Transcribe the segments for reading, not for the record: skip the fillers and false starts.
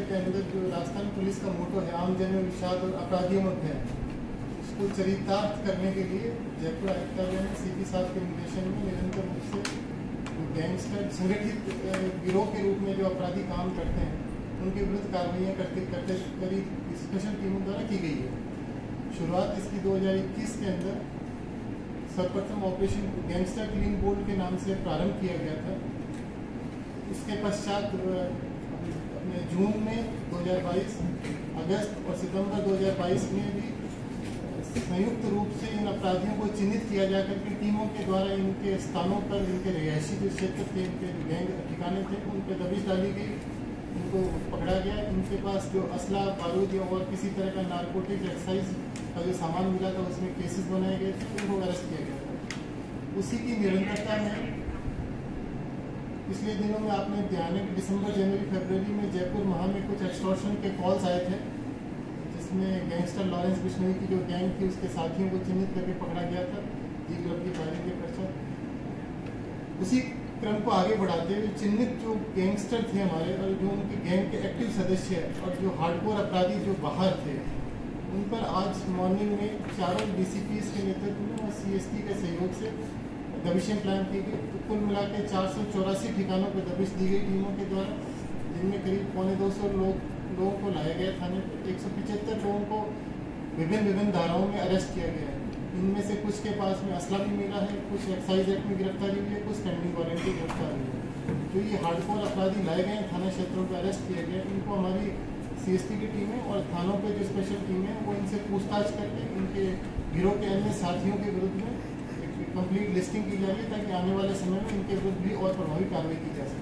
के अंदर जो राजस्थान पुलिस का मोटो है आम जन में विषाद और अपराधियों में भय, उसको चरितार्थ करने के लिए जयपुर आयुक्तालय ने सीपी साहब के निर्देशन में निरंतर रूप से गैंगस्टर संगठित गिरोह के रूप में जो अपराधी काम करते हैं उनके विरुद्ध कार्रवाइयाँ करते करीब स्पेशल टीमों द्वारा की गई है। शुरुआत इसकी 2021 के अंदर सर्वप्रथम ऑपरेशन गैंगस्टर क्लीन बोल्ड के नाम से प्रारंभ किया गया था। इसके पश्चात अपने जून में 2022, अगस्त और सितंबर 2022 में भी संयुक्त रूप से इन अपराधियों को चिन्हित किया जाकर के टीमों के द्वारा इनके स्थानों पर, इनके रिहायशी जो क्षेत्र थे, इनके जो गैंग ठिकाने थे, उन पर दबिश डाली गई, इनको पकड़ा गया। इनके पास जो असला, बारूद या और किसी तरह का नारकोटिक एक्साइज का जो सामान मिला था उसमें केसेस बनाए गए थे, उनको अरेस्ट किया गया था। उसी की निरंतरता में पिछले दिनों में आपने ध्यान है दिसंबर, जनवरी, फरवरी में जयपुर महा में कुछ एक्सटॉर्शन के कॉल्स आए थे, जिसमें गैंगस्टर लॉरेंस बिश्नोई की जो गैंग थी उसके साथियों को चिन्हित करके पकड़ा गया था जी ग्रुप की फायरिंग के पश्चात। उसी क्रम को आगे बढ़ाते हुए चिन्हित जो गैंगस्टर थे हमारे और जो उनके गैंग के एक्टिव सदस्य और जो हार्डकोर अपराधी जो बाहर थे, उन पर आज मॉर्निंग में चारों DCPs के नेतृत्व में और CST के सहयोग से दबिशें प्लान की गई। तो कुल मिला के 484 ठिकानों पर दबिश दी गई टीमों के द्वारा, जिनमें करीब 250 लोगों को लाया गया थाने पर। 175 लोगों को विभिन्न धाराओं में अरेस्ट किया गया है। इनमें से कुछ के पास में असला भी मिला है, कुछ एक्साइज एक्ट में गिरफ्तारी हुई है, कुछ स्टैंडिंग वारंट की गिरफ्तारी हुई है। जो ये हार्डकोर अपराधी लाए गए हैं थाना क्षेत्रों पर अरेस्ट किए गए, इनको हमारी CST की टीमें और थानों पे जो स्पेशल टीमें हैं वो इनसे पूछताछ करके इनके गिरोह के अन्य साथियों के विरुद्ध में कंप्लीट लिस्टिंग की जा रही है, ताकि आने वाले समय में इनके विरुद्ध भी और प्रभावी कार्रवाई की जा सके।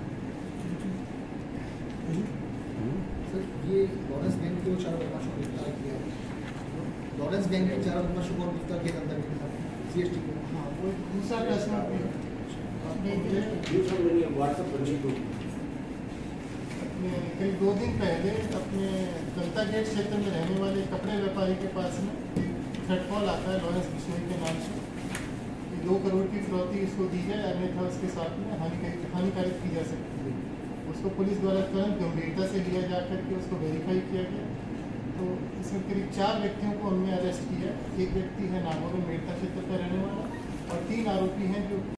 सर, ये लॉरेंस गैंग को 4 बदमाशों को गिरफ्तार किया है। लॉरेंस गैंग के 4 बदमाशों को गिरफ्तार किया अंदर CST को। हाँ, वो दूसरा प्रश्न अपने करीब 2 दिन पहले अपने जनता गेट क्षेत्र में रहने वाले कपड़े व्यापारी के पास में थ्रेट कॉल आता है लॉरेंस बिश्नोई के नाम से, 2 करोड़ की फिरौती इसको दी जाए, अन्यथा उसके साथ में हानिकारक की जा सकती है। उसको पुलिस द्वारा तुरंत गंभीरता से लिया जाकर के उसको वेरीफाई किया गया। तो इसमें करीब 4 व्यक्तियों को हमने अरेस्ट किया। एक व्यक्ति है नागौर में मेड़ता क्षेत्र का रहने वाला और 3 आरोपी हैं जो